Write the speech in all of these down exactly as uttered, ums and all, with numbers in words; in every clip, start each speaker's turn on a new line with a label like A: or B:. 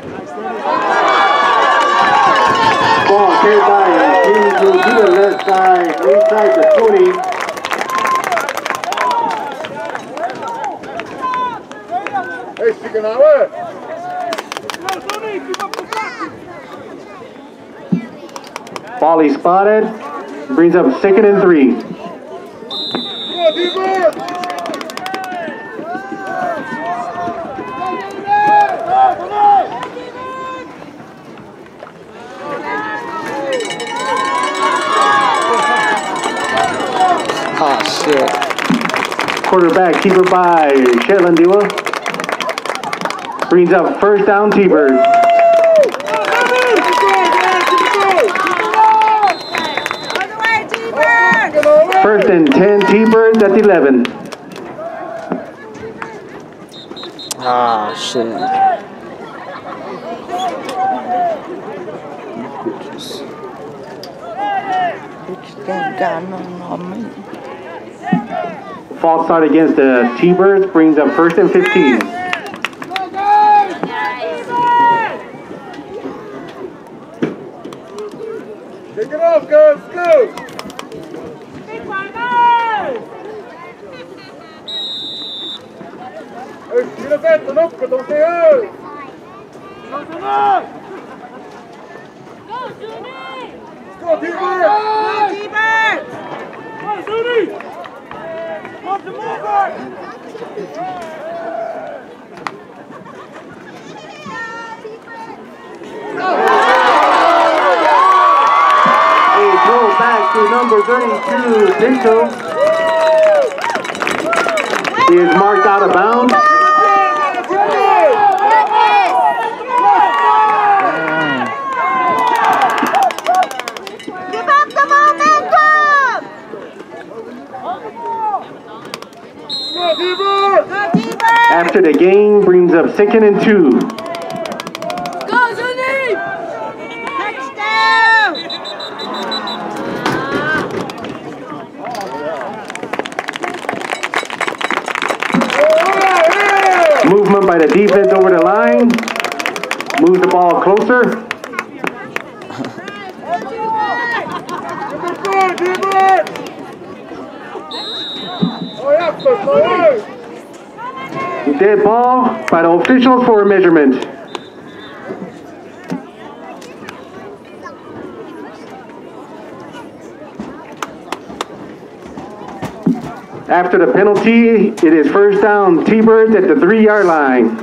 A: Ball carried by Andrew to the left side, inside the twenty.
B: Hey, sticking out there.
A: Volley spotted, brings up second and three.
C: Oh shit.
A: Quarterback, keeper by Shetlandiwa. Brings up first down, T-Birds. First and ten, T-Birds at the eleven.
C: Ah, shit. Bitches. Bitches ain't got nothing on me.
A: False start against the T-Birds brings up first and fifteen.
B: Take it off, guys. Go. Tira dentro, não, porque não tem eu! Go, Juni! Go, T-Bird! Go, T-Bird! Go, Juni! Go, T-Bird!
A: A throw back to number thirty-two, Pinto. He is marked out of bounds. After the game, brings up second and two.
D: Go, Zuni! Touchdown!
A: Movement by the defense over the line. Moves the ball closer. Dead ball by the officials for a measurement. After the penalty, it is first down, T-Birds at the three-yard line.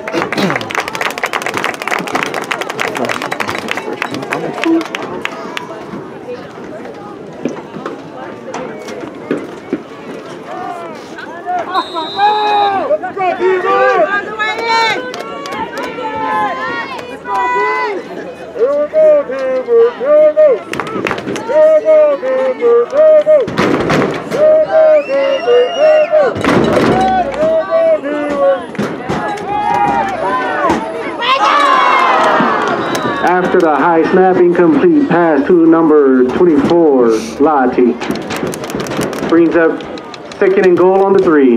A: After the high snap, incomplete pass to number twenty-four, Lati. Brings up second and goal on the three.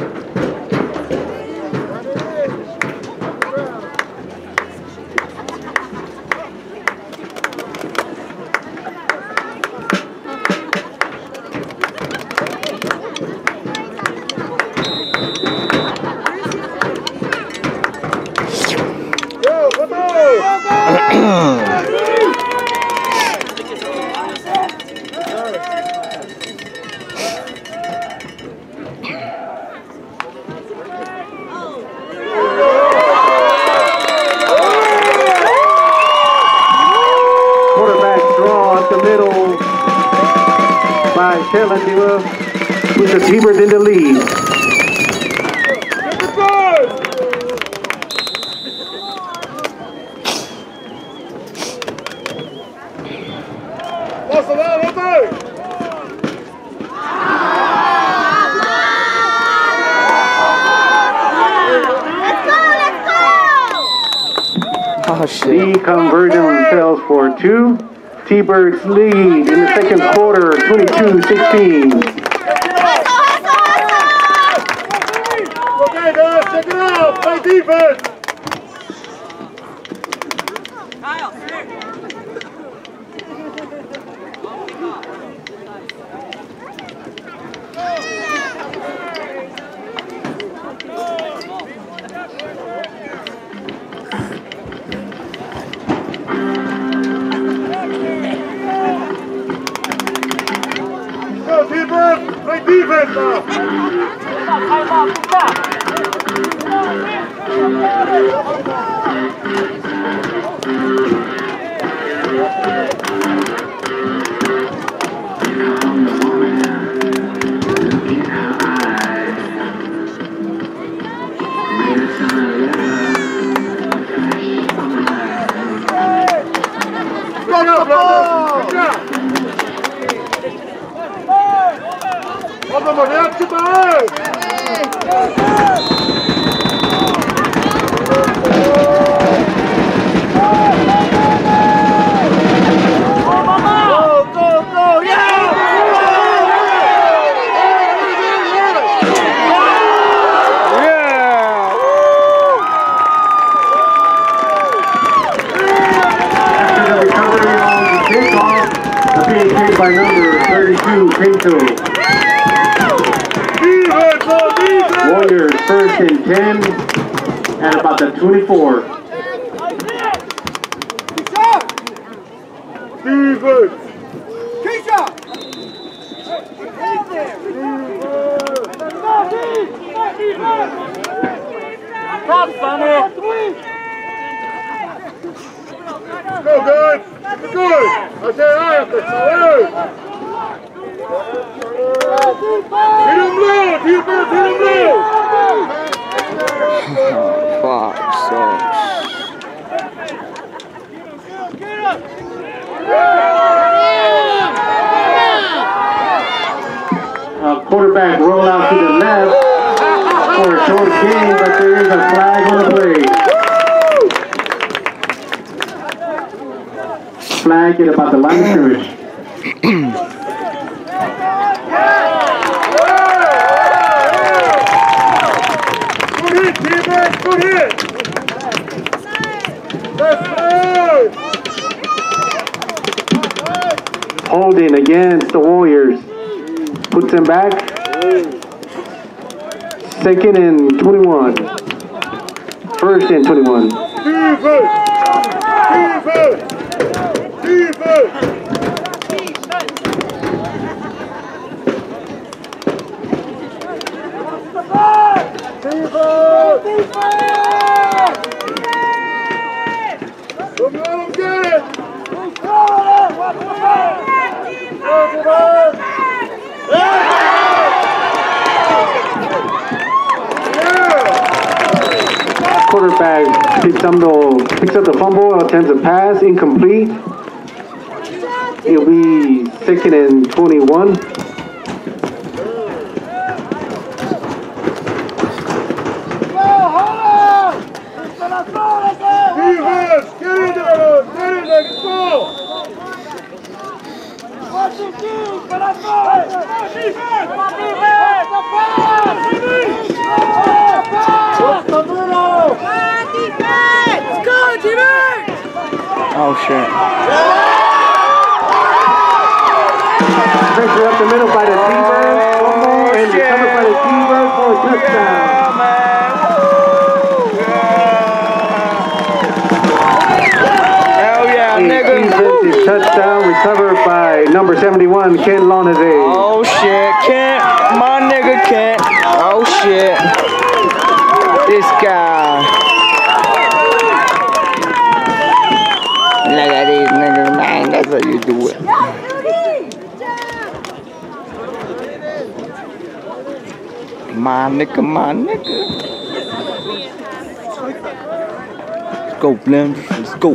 A: With the T-Birds in the lead.
C: Oh, shit.
A: The conversion fails for two. T-Birds lead in the second quarter, twenty-two sixteen.
B: Okay, guys, check it out. Play defense. Vamos, Mariachi, vai!
A: By number thirty-two, Pinto. Warriors first and ten at about the twenty-four.
B: Defense! Go, guys! Good! I say aye, hey! Hit him low! Defense, hit him low!
C: Fuck, sucks.
A: Uh, quarterback roll out to the left for a short game, but there is a flag on the play. Flag at about the line of scrimmage.
B: Good hit, defense! Good hit! Let's go!
A: Holding against the Warriors. Puts them back. Second and twenty-one. First and twenty-one.
B: Defense! Defense! Defense! Come on, get it!
A: Quarterback picks up the, picks up the fumble, attempts a pass, incomplete. It'll be second and twenty-one.
B: Defense! Get in there! Get in there! Let's go!
C: Oh shit.
A: Pressure up the middle by the T-Bird, fumble, and recovered by the T-Bird for a touchdown.
C: Hell yeah, nigga.
A: Defensive touchdown recovered by number seventy-one, Ken Lonaze.
C: Oh shit, Kent, my nigga Kent. Oh shit. This guy. Look at these niggas, man. That's how you do it. My nigga, my nigga. Let's go, Blenders. Let's go.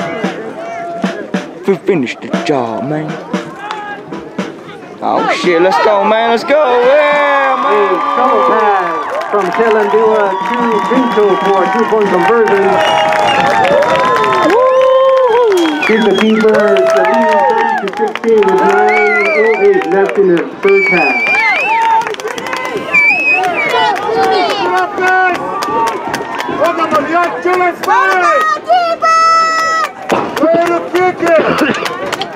C: We finished the job, man. Oh shit, let's go, man. Let's go. Yeah,
A: A
C: man.
A: double pass from Telandua to Pinto for a two-point conversion. Gives the T-Birds the lead thirty to sixteen with nine oh eight left in the third half.
B: Vamos, Mariachi, let's go! Way to kick it!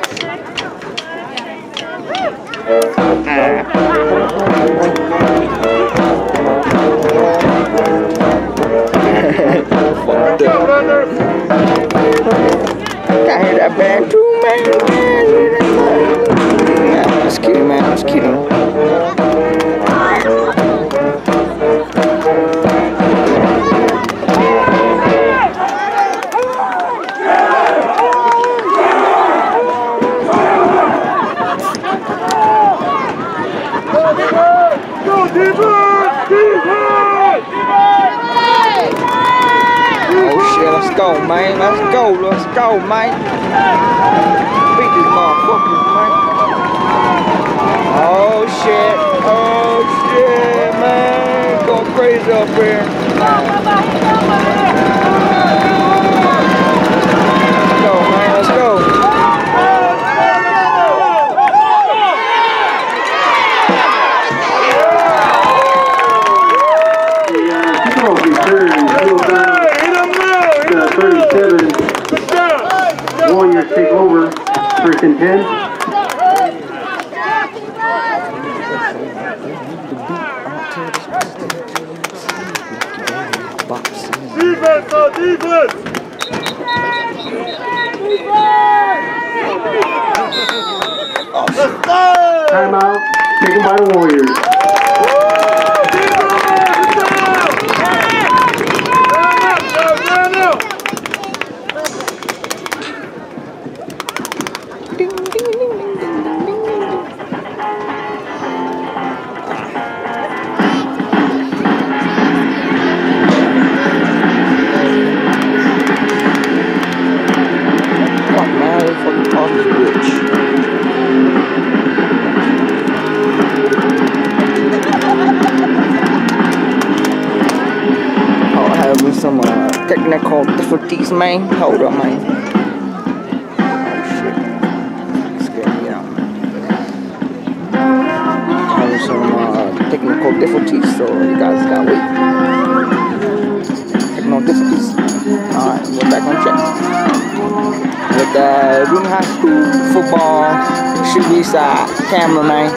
C: Fucked up. I hear that band too, man. Nah, I'm just kidding, man. I'm just kidding. go, man. Let's go. Let's go, man. Beat these motherfuckers, man. Oh, shit. Oh, shit, man. Going crazy up here. Let's go, man. Let's go.
A: thirty-seven. Warriors take over. First and ten.
B: Defense, no defense!
A: Timeout taken by the Warriors.
C: Some uh, technical difficulties, man. Hold on, man. Oh shit. Scared me out, man. Having some uh, technical difficulties, so you guys gotta wait. Technical difficulties. Alright, we're back on track. With the uh, Rooney High School football should be side camera, man.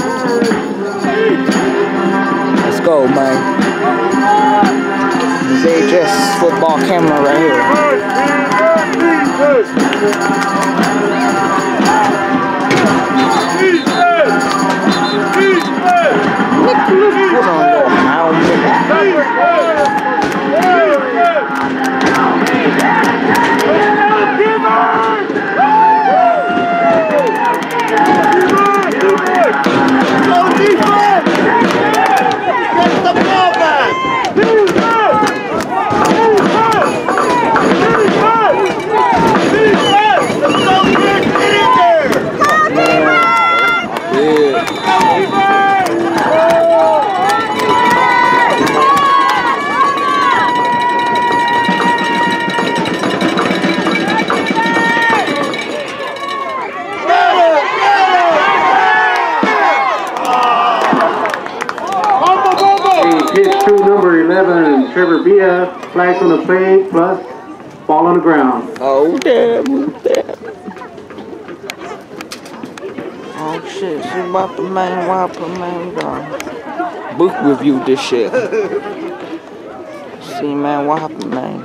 C: Let's go, man. Z H S football camera right here. Nicholas was on your helmet.
B: Go defense! Get the ball back!
A: Trevor Villa, flags on the play, plus ball on the ground.
C: Oh, damn, damn. Oh, shit, she about to man, wipe her man down. Book review this shit. See, man, what happened, man?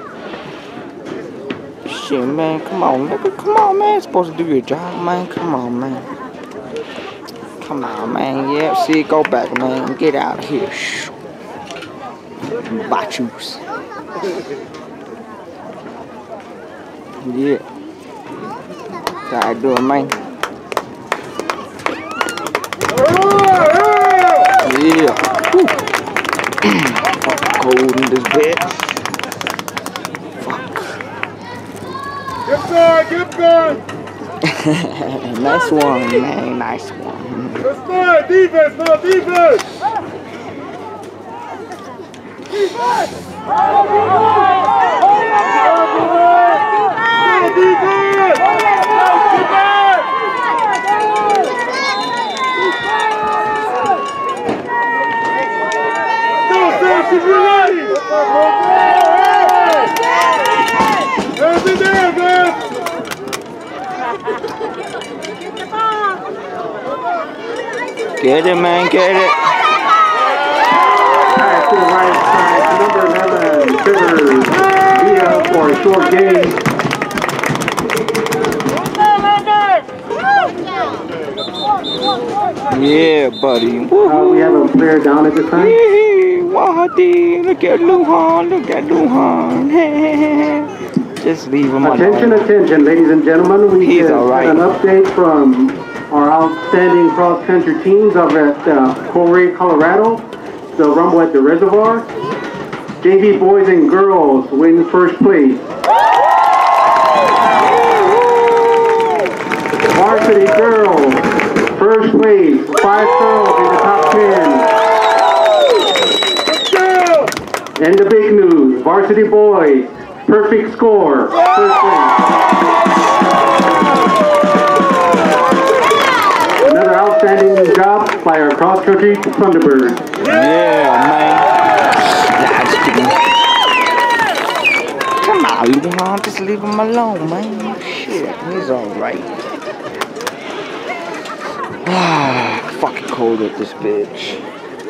C: Shit, man, come on, nigga, come on, man. You're supposed to do your job, man. Come on, man. Come on, man. Yeah, see, go back, man. Get out of here. Shh. Bachus. Yeah. Gotta do it, man. Yeah. Fuck cold in this bed. Fuck.
B: Keep going, keep going.
C: Nice one, man. Nice one.
B: Let's go. Defense, no defense. Defense!
C: Get it, man, get it.
A: Pass to the right side, number eleven, Trevor Villa for a short gain.
C: Yeah, buddy.
A: Uh, we have a player down at this time.
C: Wahadi, look at Luhan, look at Luhan. Just leave him alone.
A: Attention, attention, ladies and gentlemen. We
C: He's
A: have
C: all right.
A: an update from our outstanding cross-country teams over at uh, Corey, Colorado. The Rumble at the Reservoir. J V boys and girls win first place. varsity boys. Perfect score. First place. Another outstanding job by our cross-country Thunderbirds.
C: Yeah, man. Nah, just kidding. Come on, Luhan, just leave him alone, man. Shit, he's alright. Ah, fucking cold at this bitch.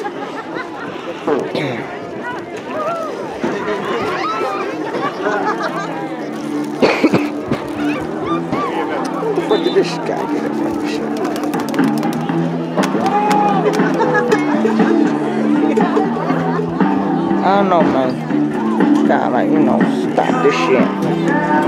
C: What the fuck did this guy get a fucking shit? I don't know, man. Gotta, like, you know, stop this shit.